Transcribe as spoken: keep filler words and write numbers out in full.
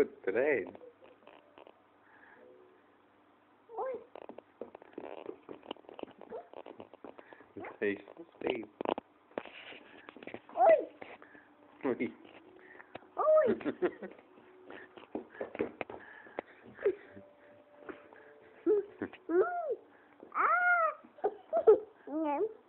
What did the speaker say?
Put três. Oi. Seis, seis. Oi. Ui. Oi. Hum. Ah. Não.